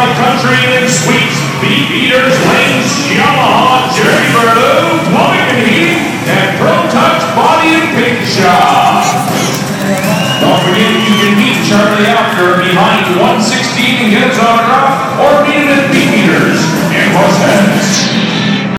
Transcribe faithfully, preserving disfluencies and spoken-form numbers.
Modified Country and Sweets, Beef Eaters, Lanes, Yamaha, Jerry Burlew, Plumbing and Heating, and Pro Touch Body and Paint Shop. Don't forget you can meet Charlie after behind one sixteen and get his autograph.